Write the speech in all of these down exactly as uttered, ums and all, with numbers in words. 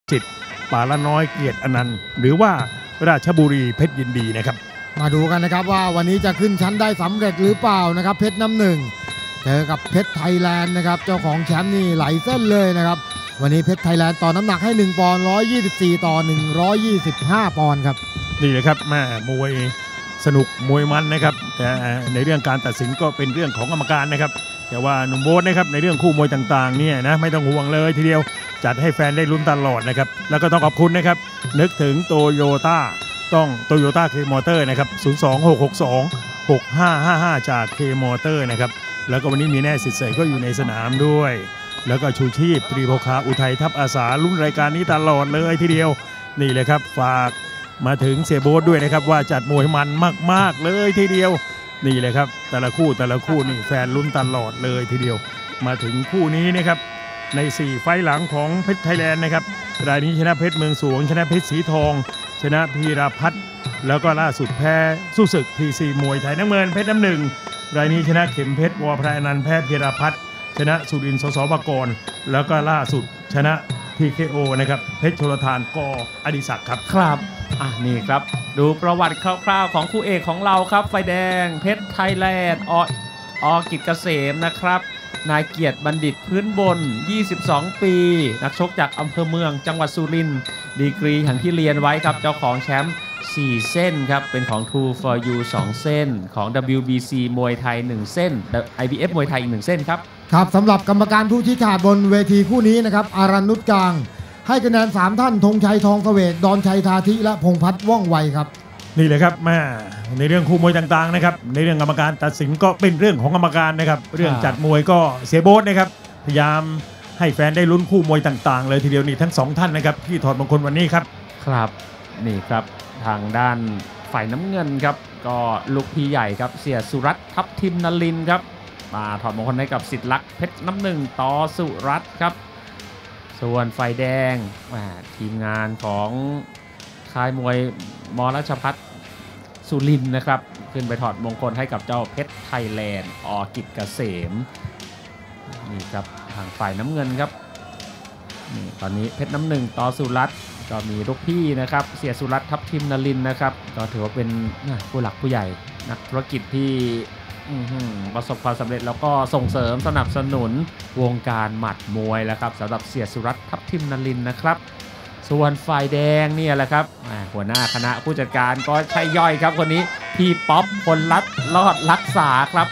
จิตป่าละน้อยเกียรติอนันต์หรือว่าราชบุรีเพชรยินดีนะครับมาดูกันนะครับว่าวันนี้จะขึ้นชั้นได้สำเร็จหรือเปล่านะครับเพชรน้ำหนึ่งเจอกับเพชรไทยแลนด์นะครับเจ้าของแชมป์นี่ไหลเส้นเลยนะครับวันนี้เพชรไทยแลนด์ต่อน้ำหนักให้หนึ่งปอนด์หนึ่งร้อยยี่สิบสี่ต่อหนึ่งร้อยยี่สิบห้าปอนด์ครับนี่เลยครับแม่มวยสนุกมวยมันนะครับแต่ในเรื่องการตัดสินก็เป็นเรื่องของกรรมการนะครับแต่ว่าหนุ่มโบ๊ทนะครับในเรื่องคู่มวยต่างๆเนี่ยนะไม่ต้องห่วงเลยทีเดียวจัดให้แฟนได้ลุ้นตลอดนะครับแล้วก็ต้องขอบคุณนะครับนึกถึงโตโยต้าต้องโตโยต้าเคมอเตอร์นะครับศูนย์ สอง หก หก สอง หก ห้า ห้า ห้าจากเคมอเตอร์นะครับแล้วก็วันนี้มีแน่สิทธิ์ใส่ก็อยู่ในสนามด้วยแล้วก็ชูชีพตรีโภคาอุทัยทัพอาสาลุ้นรายการนี้ตลอดเลยทีเดียวนี่เลยครับฝากมาถึงเสียโบ๊ทด้วยนะครับว่าจัดมวยมันมากๆเลยทีเดียวนี่เลยครับแต่ละคู่แต่ละคู่นี่แฟนลุ้นตลอดเลยทีเดียวมาถึงคู่นี้นะครับในสี่ไฟล์หลังของเพชรไทยแลนด์นะครับรายนี้ชนะเพชรเมืองสวงชนะเพชรสีทองชนะพีรพัฒน์แล้วก็ล่าสุดแพ้สู้ศึกพีซีมวยไทยน้ำเงินเพชรน้ำหนึ่งรายนี้ชนะเข็มเพชรวอพระอนันต์แพ้พีรพัฒน์ชนะสุรินทร์สสปกรณ์แล้วก็ล่าสุดชนะ พี เค โอ นะครับเพชรโชลทานกอดิศักดิ์ครับครับอ่ะนี่ครับดูประวัติคร่าวๆของคู่เอกของเราครับไฟแดงเพชรไทยแลนด์ออกิจเกษมนะครับนายเกียรติบัณฑิตพื้นบนยี่สิบสองปีนักชกจากอำเภอเมืองจังหวัดสุรินทร์ดีกรีอย่างที่เรียนไว้ครับเจ้าของแชมป์สี่เส้นครับเป็นของ ทู ฟอร์ ยู สองเส้นของ ดับเบิลยู บี ซี มวยไทยหนึ่งเส้น ไอ บี เอฟ มวยไทยอีกหนึ่งเส้นครับครับสำหรับกรรมการผู้ชี้ขาดบนเวทีคู่นี้นะครับอารันนุชกลางให้คะแนนสามท่านธงชัยทองเสวตดอนชัยทาธิและพงษ์พัฒน์ว่องไวครับนี่เลยครับแม่ในเรื่องคู่มวยต่างๆนะครับในเรื่องกรรมการตัดสินก็เป็นเรื่องของกรรมการนะครับเรื่องจัดมวยก็เสียโบ๊ทนะครับพยายามให้แฟนได้ลุ้นคู่มวยต่างๆเลยทีเดียวนี่ทั้งสองท่านนะครับที่ถอดมงคลวันนี้ครับครับนี่ครับทางด้านฝ่ายน้ำเงินครับก็ลูกพี่ใหญ่ครับเสียสุรัตน์ทัพทิมนลินครับมาถอดมงคลให้กับสิทธิลักษณ์เพชรน้ำหนึ่งต่อสุรัตน์ครับส่วนฝ่ายแดงทีมงานของค่ายมวยมรัชพัฒน์สุรินทร์นะครับขึ้นไปถอดมงคลให้กับเจ้าเพชรไทยแลนด์อกิจเกษมนี่ครับทางฝ่ายน้ำเงินครับนี่ตอนนี้เพชรน้ำหนึ่งต่อสุรัตน์ก็มีลูกพี่นะครับเสียสุรัตน์ทัพทิมนลินนะครับก็ถือว่าเป็นผู้หลักผู้ใหญ่นักธุรกิจที่ประสบความสำเร็จแล้วก็ส่งเสริมสนับสนุนวงการหมัดมวยแล้วครับสำหรับเสียสุรัตน์ทัพทิมนลินนะครับส่วนฝ่ายแดงเนี่ยแหละครับหัวหน้าคณะผู้จัดการก็ใช่ย่อยครับคนนี้พี่ป๊อปพลรัตน์รอดรักษาครับ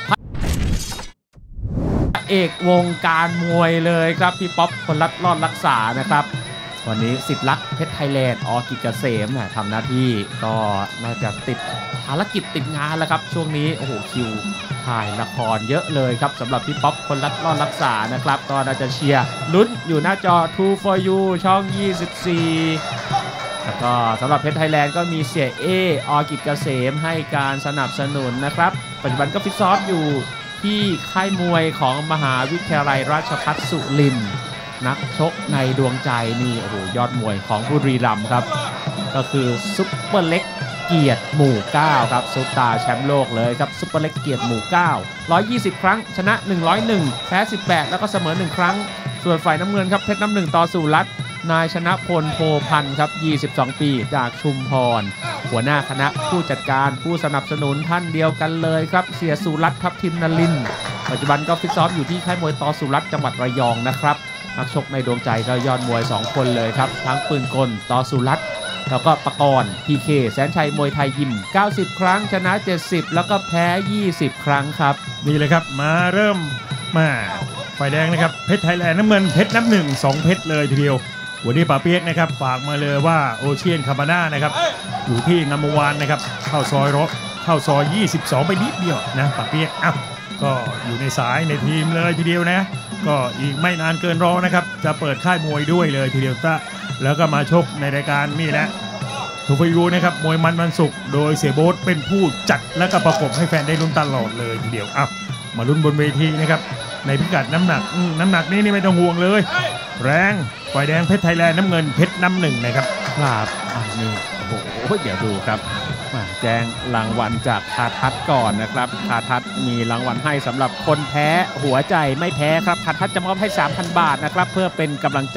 เอกวงการมวยเลยครับพี่ป๊อปพลรัตน์รอดรักษานะครับวันนี้สิทธิลักษณ์เพชรไทยแลนด์อกิจเกษมทำหน้าที่ก็น่าจะติดภารกิจติดงานแล้วครับช่วงนี้โอ้โหคิวถ่ายละครเยอะเลยครับสำหรับพี่ป๊อปพลรัตน์รอดรักษานะครับก็น่าจะเชียร์ลุ้นอยู่หน้าจอ ทู ฟอร์ ยู ช่องยี่สิบสี่แล้วก็สำหรับเพชรไทยแลนด์ก็มีเสียเออกิจเกษมให้การสนับสนุนนะครับปัจจุบันก็ฟิตซ้อมอยู่ที่ค่ายมวยของมหาวิทยาลัยราชภัฏสุรินทร์นักชกในดวงใจนี่โอ้โหยอดมวยของบุรีรัมย์ครับก็คือซุปเปอร์เล็กเกียรติหมู่เก้าครับซุปตาแชมป์โลกเลยครับซุปเปอร์เล็กเกียรติหมู่เก้า หนึ่งร้อยยี่สิบครั้งชนะหนึ่งร้อยเอ็ดแพ้สิบแปดแล้วก็เสมอหนึ่งครั้งส่วนฝ่ายน้ำเงินครับเพชรน้ำหนึ่งต่อสุรัตน์นายชนะพลโพพันธ์ครับยี่สิบสองปีจากชุมพรหัวหน้าคณะผู้จัดการผู้สนับสนุนท่านเดียวกันเลยครับเสียสุรัตน์ทัพทิมนลินปัจจุบันก็ฟิตซ้อมอยู่ที่ค่ายมวยต่อสุรัตน์จังหวัดระยองนะครับนักชกในดวงใจก็ยอดมวยสองคนเลยครับทั้งปืนกลต่อสุรัตน์แล้วก็ปกรณ์ พี เค แสนชัยมวยไทยยิมเก้าสิบครั้งชนะเจ็ดสิบแล้วก็แพ้ยี่สิบครั้งครับนี่เลยครับมาเริ่มมาฝ่ายแดงนะครับเพชรไทยแลนด์น้ำเงินเพชรน้ำหนึ่งสองเพชรเลยทีเดียววันนี้ป๋าเปียกนะครับฝากมาเลยว่าโอเชียนคาบาน่านะครับอยู่ที่งามวานนะครับเข้าซอยรถเข้าซอยยี่สิบสองไปนิดเดียวนะป๋าเปียกอ้าวก็อยู่ในสายในทีมเลยทีเดียวนะก็อีกไม่นานเกินรอนะครับจะเปิดค่ายมวยด้วยเลยทีเดียวตะแล้วก็มาชกในรายการนี่แหละทูฟยูนะครับมวยมันวันศุกร์โดยเสียโบ๊ทเป็นผู้จัดและก็ประกบให้แฟนได้ลุ้นตลอดเลยทีเดียวอ้าวมาลุ้นบนเวทีนะครับในพิกัดน้ำหนักน้ำหนักนี้นี่ไม่ต้องห่วงเลยแรงฝ่ายแดงเพชรไทยแลนด์น้ำเงินเพชรน้ำหนึ่งนะครับครับนี่โอ้โหเดี๋ยวดูครับแจ้งรางวัลจากคาทัศก่อนนะครับคาทัศมีรางวัลให้สำหรับคนแพ้หัวใจไม่แพ้ครับคาทัศจะมอบให้ สามพัน บาทนะครับเพื่อเป็นกำลังใจ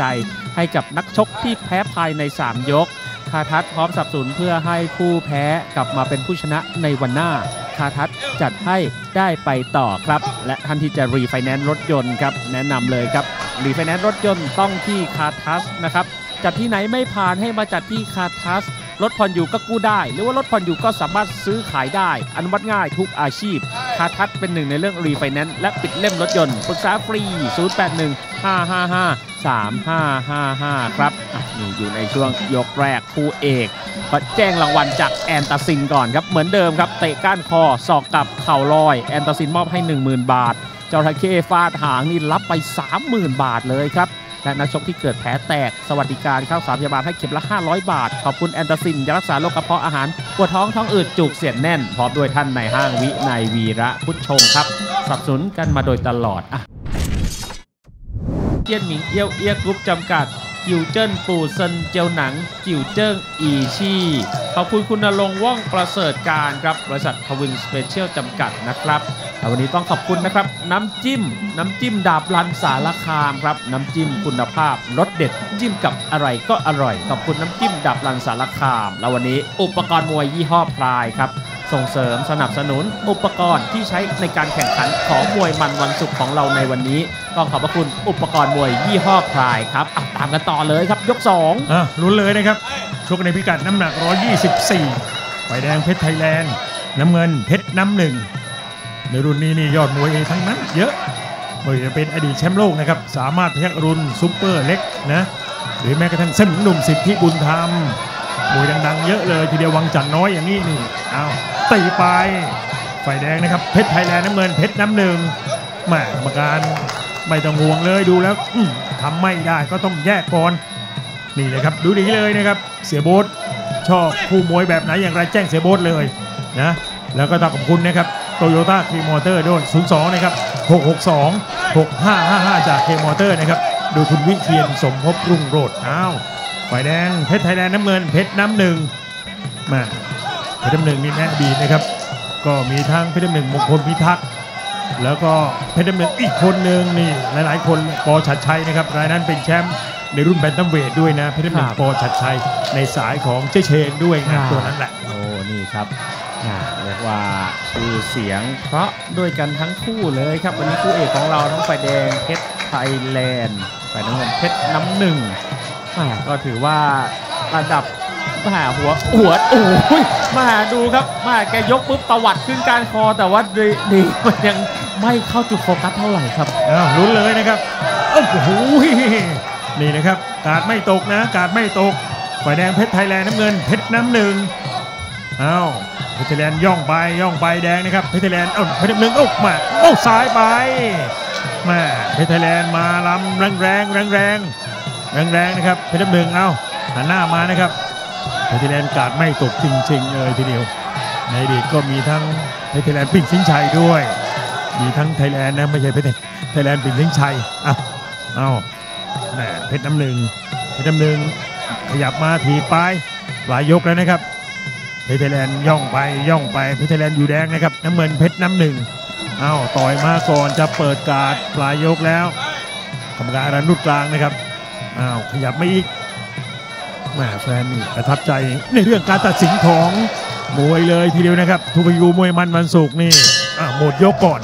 ให้กับนักชกที่แพ้ภายในสามยกคาทัศพร้อมสนับสนุนเพื่อให้ผู้แพ้กลับมาเป็นผู้ชนะในวันหน้าคาทัศจัดให้ได้ไปต่อครับและท่านที่จะรีไฟแนนซ์รถยนต์ครับแนะนำเลยครับรีไฟแนนซ์รถยนต์ต้องที่คาทัศนะครับจัดที่ไหนไม่ผ่านให้มาจัดที่คาทัสรถผ่อนอยู่ก็กู้ได้หรือว่ารถผ่อนอยู่ก็สามารถซื้อขายได้อนุมัติง่ายทุกอาชีพคาทัสเป็นหนึ่งในเรื่องรีไฟแนนซ์และปิดเล่มรถยนต์ปรึกษาฟรี ศูนย์ แปด หนึ่ง ห้า ห้า ห้า สาม ห้า ห้า ห้า ครับนี่อยู่ในช่วงยกแรกคู่เอกก็แจ้งรางวัลจากแอนตาซินก่อนครับเหมือนเดิมครับเตะก้านคอศอกกับเข่าลอยแอนตาซินมอบให้ หนึ่งหมื่น บาทจระเข้ฟาดหางนี่รับไป สามหมื่น บาทเลยครับและนักชกที่เกิดแผลแตกสวัสดิการเข้าสามพยาบาลให้เข็มละ ห้าร้อย บาทขอบคุณแอนตาซินยารักษาโรคกระเพาะอาหารปวดท้องท้องอืดจุกเสียดแน่นพร้อมด้วยท่านในห้างวินัยวีระพุทธชงครับสนับสนุนกันมาโดยตลอดอ่ะเจียนหมิงเอี้ยวเอี้ยกรุ๊ปจำกัดจิวเจิ้นปู่เซินเจียวหนังจิวเจิ้งอีชี่ขอบคุณคุณณรงค์ว่องประเสริฐการครับบริษัททวินสเปเชียลจำกัดนะครับวันนี้ต้องขอบคุณนะครับน้ำจิ้มน้ำจิ้มดาบลันสารคามครับน้ำจิ้มคุณภาพรสเด็ดจิ้มกับอะไรก็อร่อยขอบคุณน้ำจิ้มดาบลันสารคามแล้ววันนี้อุปกรณ์มวยยี่ห้อพลายครับส่งเสริมสนับสนุนอุปกรณ์ที่ใช้ในการแข่งขันของมวยมันวันศุกร์ของเราในวันนี้ต้องขอบพระคุณอุปกรณ์มวยยี่ห้อพลายครับตามกันต่อเลยครับยกสองอ่ะลุ้นเลยนะครับชกในพิกัดน้ำหนักหนึ่งร้อยยี่สิบสี่ฝ่ายแดงเพชรไทยแลนด์น้ำเงินเพชรน้ำหนึ่งในรุ่นนี้นี่ยอดมวยทั้งนั้นเยอะไม่ว่าจะเป็นอดีตแชมป์โลกนะครับสามารถแพ็กรุ่นซุปเปอร์เล็กนะหรือแม้กระทั่งเส้นหนุ่มสิทธิบุญธรรมมวยดังๆเยอะเลยทีเดียววังจันทร์น้อยอย่างนี้นี่เอาตีไปฝ่ายแดงนะครับเพชรไทยแลนด์น้ำเงินเพชรน้ำหนึ่งแหม่กรรมการไม่ต้องห่วงเลยดูแล้วทำไม่ได้ก็ต้องแยกก่อนนี่เลยครับดูดีเลยนะครับเสียโบ๊ทชอบคู่มวยแบบไหนอย่างไรแจ้งเสียโบ๊ทเลยนะแล้วก็ต้องขอบคุณนะครับโตโยต้าเคมอเตอร์ด้วยศูนย์ สองนะครับหก หก สอง หก ห้า ห้า ห้าจากเคมอเตอร์นะครับดูคุณวิเชียรสมภพรุ่งโรจน์อ้าวฝ่ายแดงเพชรไทยแลนด์น้ำเงินเพชรน้ำหนึ่งมาเพชรน้ำหนึ่งนี่แน่ดีนะครับก็มีทั้งเพชรน้ำหนึ่งมงคลพิทักษ์แล้วก็เพชรน้ำหนึ่งอีกคนหนึ่งนี่หลายๆคนปอชัดชัยนะครับรายนั้นเป็นแชมป์ในรุ่นแบนตัมเวทด้วยนะเพชรน้ำหนึ่งปอชัดชัยในสายของเจเชนด้วยนะตัวนั้นแหละโอ้นี่ครับเรียกว่าชื่อเสียงเพราะด้วยกันทั้งคู่เลยครับวันนี้คู่เอกของเราทั้งฝ่ายแดงเพชรไทยแลนด์ฝ่ายน้ำเงินเพชรน้ำหนึ่งก็ถือว่าระดับมาหัวหัวโอ้ยมาดูครับมาแกยกปุ๊บตวัดขึ้นการคอแต่ว่าดีดีมันยังไม่เข้าจุดโฟกัสเท่าไหร่ครับอ้าวลุ้นเลยนะครับโอ้โหนี่นะครับกาดไม่ตกนะกาดไม่ตกฝ่ายแดงเพชรไทยแลนด์น้ำเงินเพชรน้ำหนึ่งอ้าวเพชรไทยแลนด์ย่องไปย่องไปแดงนะครับเพชรไทยแลนด์เอ้าเพชรน้ำหนึ่งโอ้มาโอ้ซ้ายไปมาเพชรไทยแลนด์มาลำแรงแรงแรงแรงแรงแรงนะครับเพชรน้ำหนึ่งเอ้าหันหน้ามานะครับเพชรไทยแลนด์กาดไม่ตกจริงๆเลยทีเดียวในอดีตก็มีทั้งเพชรไทยแลนด์ปิ่นสิงห์ชัยด้วยมีทั้งไทยแลนด์นะไม่ใช่เพชรไทยแลนด์ปิ่นสิงห์ชัยอ้าวอ้าวแหมเพชรน้ำหนึ่งเพชรน้ำหนึ่งขยับมาถีบไปหลายยกแล้วนะครับเพชรไทยแลนด์ย่องไปย่องไปเพชรไทยแลนด์อยู่แดงนะครับน้ำเงินเพชรน้ำหนึ่งอ้าวต่อยมาก่อนจะเปิดการ์ดปลายยกแล้วกรรมการอนุกลางนะครับอ้าวขยับไม่อีกแหมแฟนนี่ประทับใจในเรื่องการตัดสินของมวยเลยทีเดียวนะครับทูพียูมวยมันวันศุกร์นี่หมดยกก่อน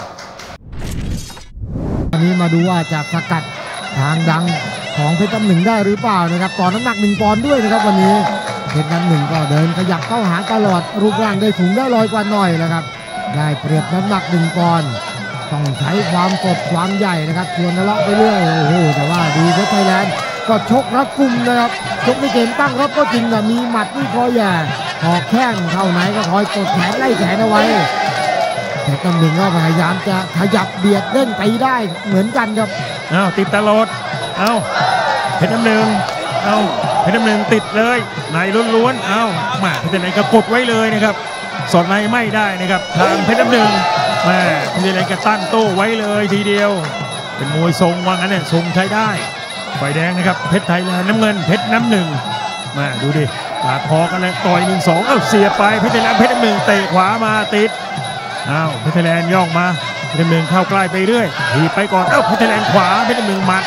อันนี้มาดูว่าจะสกัดทางดังของเพชรน้ำหนึ่งได้หรือเปล่านะครับต่อน้ำหนักหนึ่งปอนด์ด้วยนะครับวันนี้เพชรน้ำหนึ่งก็เดินขยับเข้าหาตลอดรูปร่างได้สูงได้ลอยกว่าหน่อยนะครับได้เปรียบน้ำหนักหนึ่งปอนด์ต้องใช้ความกดความใหญ่นะครับชวนทะเลาะไปเรื่อยโอ้โหแต่ว่าดีเพชรไทยแลนด์ก็ชกรัดกุมนะครับชกในเกมตั้งรับก็จริงแต่มีหมัดที่คอยแย่ออกแข้งเข้าไหนก็คอยกดแขนไล่แขนเอาไว้เพชรน้ำหนึ่งก็พยายามจะขยับเบียดเด้งไปได้เหมือนกันครับอ้าวติดตลอดอ้าวเพชรน้ำหนึ่งอ้าวเพชรน้ำหนึ่งติดเลยในล้วนๆอ้าวมาเพชรน้ำหนึ่งก็กดไว้เลยนะครับสอดในไม่ได้นะครับทางเพชรน้ำหนึ่งมาเพชรน้ำหนึ่งก็ตั้งโต้ไว้เลยทีเดียวเป็นมวยทรงว่างั้นเนี่ยทรงใช้ได้ฝ่ายแดงนะครับเพชรไทยแลนด์น้ำเงินเพชรน้ำหนึ่งมาดูดิกาดพอกันเลยต่อยหนึ่งสองเอ้าเสียไปเพชรไทยแลนด์เพชรน้ำหนึ่งเตะขวามาติดอ้าวเพชรไทยแลนด์ย่องมาเพชรน้ำหนึ่งเข้าใกล้ไปเรื่อยถีบไปก่อนเอ้าเพชรไทยแลนด์ขวาเพชรน้ำหนึ่งหมัด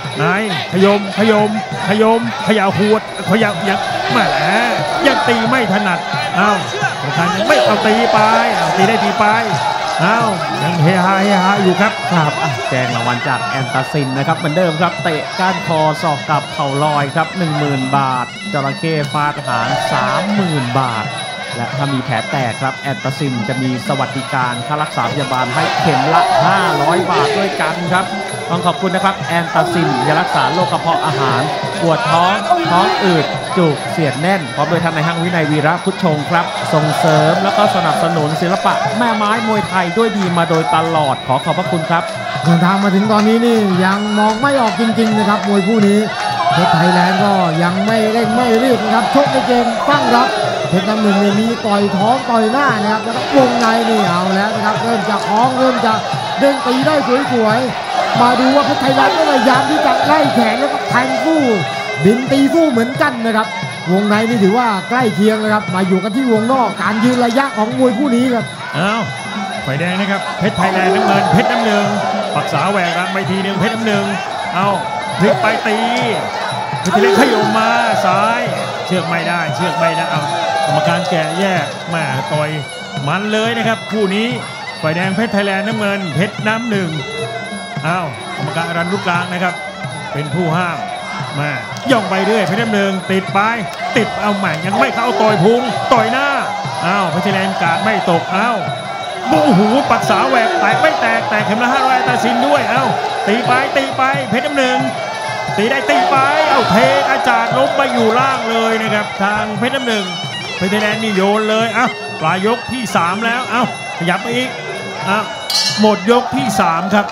นายขยมขยมขยมขยาวขวดขยาวยังแหมยังตีไม่ถนัดเอ้าสำคัญยังไม่เอาตีไปเอาตีได้ตีไปเอ้ายังเฮฮาเฮฮาอยู่ครับครับแจงรางวัลจากแอนตาซินนะครับเหมือนเดิมครับเตะก้านคอศอกกับเข่าลอยครับ หนึ่งหมื่น บาทจระเข้ฟาดหาง สามหมื่น บาทและถ้ามีแผลแตกครับแอนตาซินจะมีสวัสดิการค่ารักษาพยาบาลให้เข็มละห้าร้อยบาทด้วยกันครับต้องขอบคุณนะครับแอนตาซินยารักษาโรคกระเพาะอาหารปวดท้องท้องอืดจุกเสียดแน่นพร้อมโดยท่านนายห้างวินัยวีระพุทธชงครับส่งเสริมแล้วก็สนับสนุนศิลปะแม่ไม้มวยไทยด้วยดีมาโดยตลอดขอขอบพระคุณครับเดินทางมาถึงตอนนี้นี่ยังมองไม่ออกจริงๆนะครับมวยคู่นี้เพชรไทยแลนด์ก็ยังไม่เร่งไม่รีบนะครับชกในเกมตั้งรับเพชรน้ำหนึ่งนี่มีต่อยท้องต่อยหน้านะครับแล้วก็วงในนี่เอาแล้วนะครับเริ่มจะคล้องเริ่มจะเด้งตีได้สวยๆมาดูว่าเพชรไทยแลนด์ก็พยายามที่จะไล่แขนแล้วก็แทงสู้บินตีสู้เหมือนกันนะครับวงในนี่ถือว่าใกล้เคียงนะครับมาอยู่กันที่วงนอกการยืนระยะของมวยคู่นี้ครับอ้าวไฟแดงนะครับเพชรไทยแลนด์น้ำเงินเพชรน้ำหนึ่งปักษาแหวกรังไปทีหนึ่งเพชรน้ำหนึ่งเอาพลิกไปตีเพชรเล็กขยมมาซ้ายเชือกไม่ได้เชือกไม่ได้เอากรรมการแกะแยกมาต่อยมันเลยนะครับคู่นี้ไฟแดงเพชรไทยแลนด์น้ำเงินเพชรน้ำหนึ่งอ้าวกรรมการรันลูกกลางนะครับเป็นผู้ห้ามมาย่องไปเรื่อยเพชรน้ำหนึ่งติดไปติดเอาใหม่ยังไม่เข้าต่อยพุงต่อยหน้าอ้าวเพชรไทยแลนด์กาดไม่ตกอ้าวโอ้โหปักษาแหวกแตกไม่แตกแตกเข็มละห้าร้อยตัดสินด้วยอ้าวตีไปตีไปเพชรน้ำหนึ่งตีได้ตีไปเอาเทอาจารย์ล้มไปอยู่ล่างเลยนะครับทางเพชรน้ำหนึ่งเพชรไทยแลนด์นี่โยนเลยอ้าวปลายยกที่สามแล้วอ้าวขยับไปอีกอ้าวหมดยกที่สามครับ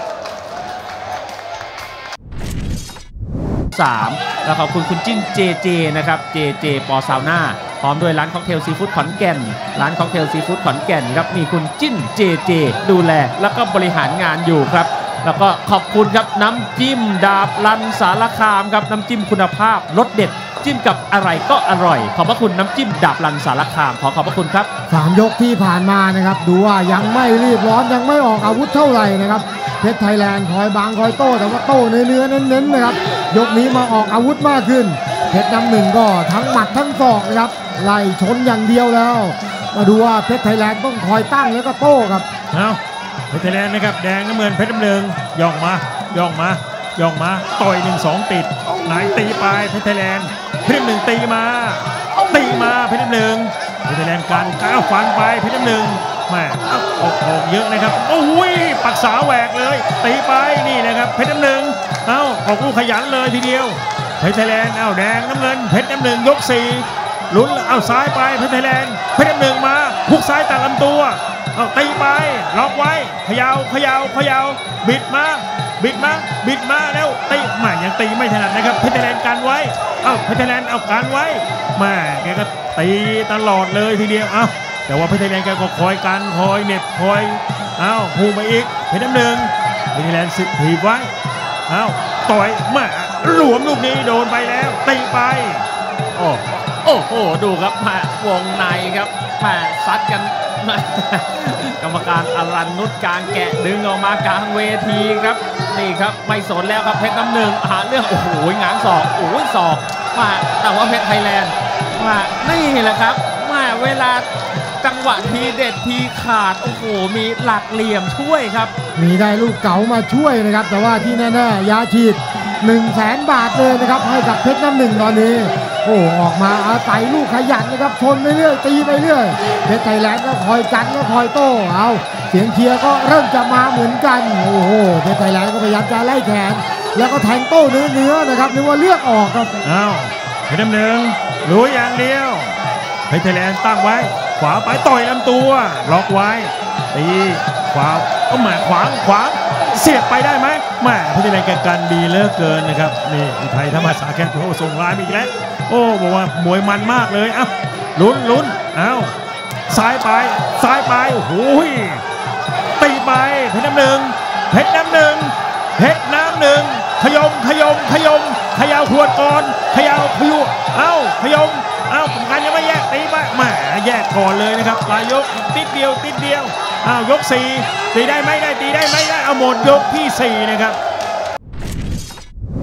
สามแล้วขอบคุณคุณจิ้น เจ เจ นะครับ เจ เจ ปอซาวน่าพร้อมด้วยร้านค็อกเทลซีฟู้ดขอนแก่นร้านค็อกเทลซีฟู้ดขอนแก่นครับมีคุณจิ้น เจ เจ ดูแลแล้วก็บริหารงานอยู่ครับแล้วก็ขอบคุณครับน้ำจิ้มดาบลันสารคามครับน้ำจิ้มคุณภาพรสเด็ดจิ้มกับอะไรก็อร่อยขอบพระคุณน้ำจิ้มดาบลันสารคามขอขอบพระคุณครับสามยกที่ผ่านมานะครับดูว่ายังไม่รีบร้อนยังไม่ออกอาวุธเท่าไหร่นะครับเพชรไทยแลนด์คอยบางคอยโต้แต่ว่าโต้เนื้อเน้นๆนะครับยกนี้มาออกอาวุธมากขึ้นเพชรน้ำหนึ่งก็ทั้งหมัดทั้งศอกนะครับไล่ชนอย่างเดียวแล้วมาดูว่าเพชรไทยแลนด์ต้องคอยตั้งแล้วก็โต้ครับเอาเพชรไทยแลนด์นะครับแดงน้ำเงินเพชรน้ำหนึ่งย่องมาย่องมาย่องมาต่อยหนึ่งสองติดไหนตีไปเพชรไทยแลนด์เพชรน้ำหนึ่งตีมาตีมาเพชรน้ำหนึ่งเพชรไทยแลนด์การก้าวฟันไปเพชรน้ำหนึ่งแม่ออกออกเยอะนะครับโอ้ยปักษาแหวกเลยตีไปนี่นะครับเพชรน้ำหนึ่งเอ้าออกลูกขยันเลยทีเดียวเพชรไทยแลนด์เอ้าแดงน้ำเงินเพชรน้ำหนึ่งยกสี่ลุ้นเอาซ้ายไปเพชรไทยแลนด์เพชรน้ำหนึ่งมาหุกซ้ายตัดลำตัวเอาตีไปล็อกไว้เขย่าเขย่าเขย่าบิดมาบิดมาบิดมาแล้วตีแม่ยังตีไม่ถนัดนะครับเพชรไทยแลนด์กันไว้เอ้าเพชรไทยแลนด์เอากันไว้แม่แกก็ตีตลอดเลยทีเดียวเอ้าแต่ว่าเพชรไทยแลนด์แกก็คอยกันคอยเน็บคอยเอ้าพูดไปอีกเพชรน้ำหนึ่งเพชรไทยแลนด์สิบถีบไว้เอ้าต่อยมาหลวมลูกนี้โดนไปแล้วตีไปโอ้โอ้โหดูครับมาวงในครับแม่ซัดกันกรรมการอรัญนุชกลางแกะดึงออกมากลางเวทีครับนี่ครับไม่สนแล้วครับเพชรน้ำหนึ่งหาเรื่องโอ้โหง้างศอกโอ้ยศอกมาแต่ว่าเพชรไทยแลนด์มานี่แหละครับมาเวลาจังหวะทีเด็ดทีขาดโอ้โหมีหลักเหลี่ยมช่วยครับมีได้ลูกเก๋ามาช่วยนะครับแต่ว่าที่แน่ๆยาฉีดหนึ่งแสนบาทเลยนะครับให้กับเพชรน้ำหนึ่งตอนนี้โอ้ออกมาอาศัยลูกขยันนะครับชนไปเรื่อยตีไปเรื่อยเพชรไทยแลนด์ก็คอยกันก็คอยโต้เอาเสียงเชียร์ก็เริ่มจะมาเหมือนกันโอ้โหเพชรไทยแลนด์ก็พยายามจะไล่แขนแล้วก็แทงโต้เนื้อๆนะครับนึกว่าเลือดออกครับอ้าวเพชรน้ำหนึ่งรู้อย่างเดียวเพชรไทยแลนด์ตั้งไว้ขวาไปต่อยลำตัวล็อกไว้ตีขวาก็หมาขวางขวางเสียบไปได้ไหมแม่เพชรไทยแลนด์แกกันดีเหลือเกินนะครับนี่อุทัยธรรมศาสตร์แกนโอ้ส่งไลน์อีกแล้วโอ้บอกว่ามวยมันมากเลยอ่ะลุ้นลุ้นเอ้าซ้ายไปซ้ายไปโอ้โหตีไปเพชรน้ำหนึ่งเพชรน้ำหนึ่งเพชรน้ำหนึ่งขยมขยมขยมขยาวขวดก่อนขยาวขยุเอ้าขยมเอ้ากรรมการยังไม่แยกตีไปแหมแยกก่อนเลยนะครับปลายยกติดเดียวติดเดียวอ้าวยกสี่ตีได้ไม่ได้ตีได้ไม่ได้เอาหมดยกที่สี่นะครับไป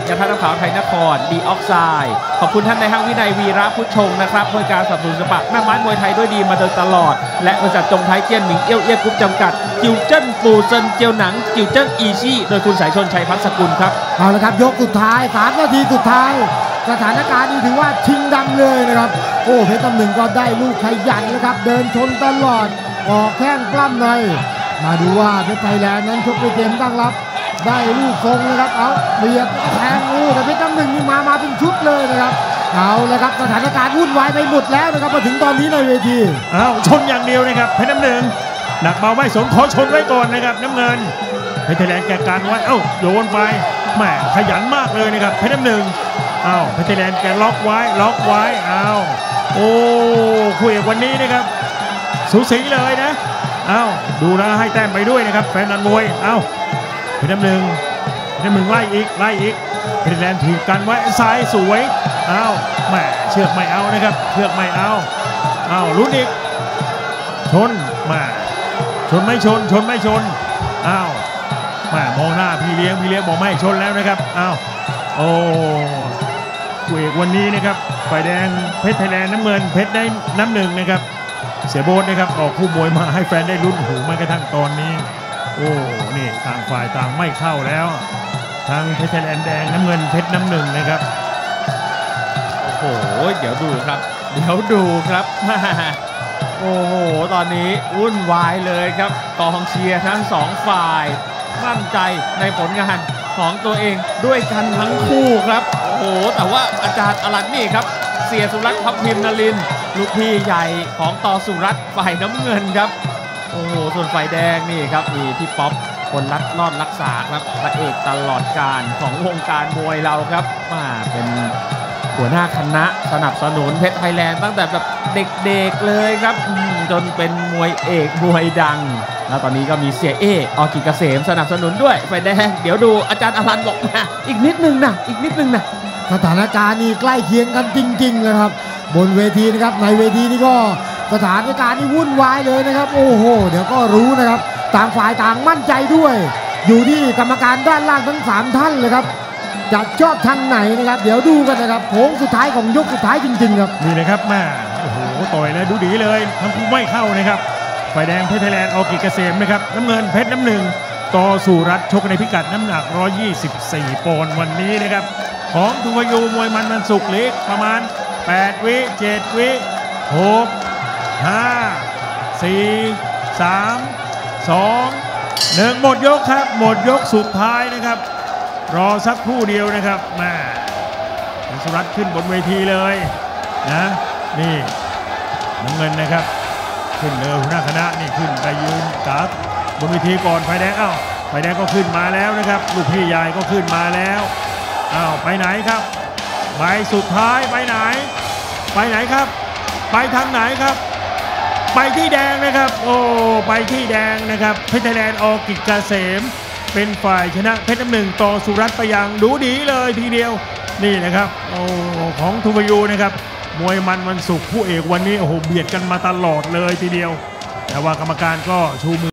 ยาท่าน้ำขาวไทยนครดีออกไซด์ขอบคุณท่านในห้างวินัยวีระพุทธชงนะครับบริการสนับสนุนสปะแม่ไม้มวยไทยด้วยดีมาโดยตลอดและบริษัทจงไทยเจี้ยนหมิงเอี้ยวเอี้ยกรุ๊ปจำกัดจิวเจิ้นปูเซินเจียวหนังจิวเจิ้นอีซี่โดยคุณสายชนชัยพัฒน์สกุลครับเอาละครับยกสุดท้ายสามนาทีสุดท้ายสถานการณ์นี้ถือว่าชิงดำเลยนะครับโอ้เพชรน้ำหนึ่งก็ได้ลูกขยันนะครับเดินชนตลอดออกแข้งปล้ำในมาดูว่าเพชรไทยแลนด์นั้นชกในเกมตั้งรับได้ลูกทรงนะครับเอาเบียดแทงอู้แต่เพชรน้ำหนึ่งนี่มามาเป็นชุดเลยนะครับเอาเลยครับสถานการณ์วุ่นวายไปหมดแล้วนะครับมาถึงตอนนี้ในเวทีอ้าวชนอย่างเดียวนะครับเพชรน้ำหนึ่งหนักเบาไม่สนขอชนไว้ก่อนนะครับน้ำเงินเพชรไทยแลนด์แกการไว้เอ้าโยนไปแหมขยันมากเลยนะครับเพชรน้ำหนึ่งอ้าวเพชรไทยแลนด์แกล็อกไว้ล็อกไว้อ้าวโอ้คู่เอกวันนี้นะครับสูสีเลยนะอ้าวดูแล้วให้แต้มไปด้วยนะครับแฟนนันมวยอ้าวเพชรน้ำหนึ่งเพชรน้ำหนึ่งไล่อีกไล่อีกเพชรไทยแลนด์ถีบกันไว้ซ้ายสวยอ้าวแหมเชือกไม่เอานะครับเชือกไม่เอาอ้าวลุ้นอีกชนมาชนไม่ชนชนไม่ชนอ้าวแหมมองหน้าพี่เลี้ยงพี่เลี้ยงบอกไม่ชนแล้วนะครับอ้าวโอ้คู่เอกวันนี้นะครับฝ่ายแดงเพชรไทยแลนด์น้ำเงินเพชรได้น้ำหนึ่งนะครับเสียโบ๊ทนะครับออกคู่มวยมาให้แฟนได้ลุ้นหูแม้กระทั่งตอนนี้โอ้นี่ต่างฝ่ายต่างไม่เข้าแล้วทางเพชรไทยแลนด์แดงน้ำเงินเพชรน้ำหนึ่งนะครับโอ้โหเดี๋ยวดูครับเดี๋ยวดูครับโอ้โหตอนนี้วุ่นวายเลยครับกองเชียร์ทั้งสองฝ่ายมั่นใจในผลงานของตัวเองด้วยกันทั้งคู่ครับโอ้โหแต่ว่าอาจารย์อลันนี่ครับเสียสุรัตน์พับพิมพ์นลินลูกพี่ใหญ่ของต่อสุรัตน์ฝ่ายน้ำเงินครับโอ้โหส่วนฝ่ายแดงนี่ครับมีพี่ป๊อปคนรัดรอดรักษาครับพระเอกตลอดการของวงการมวยเราครับมาเป็นหัวหน้าคณะสนับสนุนเพชรไทยแลนด์ตั้งแต่แบบเด็กๆเลยครับจนเป็นมวยเอกมวยดังแล้วตอนนี้ก็มีเสียเออกิจเกษมสนับสนุนด้วยฝ่ายแดงเดี๋ยวดูอาจารย์อลันบอกมาอีกนิดนึงนะอีกนิดนึงนะสถานการณ์นี่ใกล้เคียงกันจริงๆเลยครับบนเวทีนะครับในเวทีนี่ก็สถานการณ์นี่วุ่นวายเลยนะครับโอ้โหเดี๋ยวก็รู้นะครับต่างฝ่ายต่างมั่นใจด้วยอยู่ที่กรรมการด้านล่างทั้งสามท่านเลยครับจะชอบทางไหนนะครับเดี๋ยวดูกันนะครับโค้งสุดท้ายของยกสุดท้ายจริงๆครับนี่นะครับแม่โอ้โหต่อยแล้วดูดีเลยทั้งคู่ไม่เข้านะครับฝ่ายแดงเพชรไทยแลนด์อกิจเกษมนะครับน้ำเงินเพชรน้ำหนึ่งต่อสุรัตน์ชกในพิกัดน้ำหนักหนึ่งร้อยยี่สิบสี่ปอนด์วันนี้นะครับของทุวยูมวยมันมันสุกเล็กประมาณแปดวิเจ็ดวิหก ห้า สี่ สาม สอง หนึ่งหมดยกครับหมดยกสุดท้ายนะครับรอสักครู่เดียวนะครับมาสุรัตน์ขึ้นบนเวทีเลยนะนี่น้ำเงินนะครับขึ้นเลยหัวหน้าคณะนี่ขึ้นไปยืนกับบนเวทีก่อนไฟแดงอ้าวไฟแดงก็ขึ้นมาแล้วนะครับลูกพี่ใหญ่ก็ขึ้นมาแล้วอ้าวไปไหนครับใบสุดท้ายไปไหนไปไหนครับไปทางไหนครับไปที่แดงนะครับโอ้ไปที่แดงนะครับเพชรไทยแลนด์อกิจเกษมเป็นฝ่ายชนะเพชรน้ำหนึ่งต่อสุรัตน์ไปอย่างดูดีเลยทีเดียวนี่นะครับโอ้ของทูวยูนะครับมวยมันวันศุกร์คู่เอกวันนี้โอ้โหเบียดกันมาตลอดเลยทีเดียวแต่ว่ากรรมการก็ชูมือ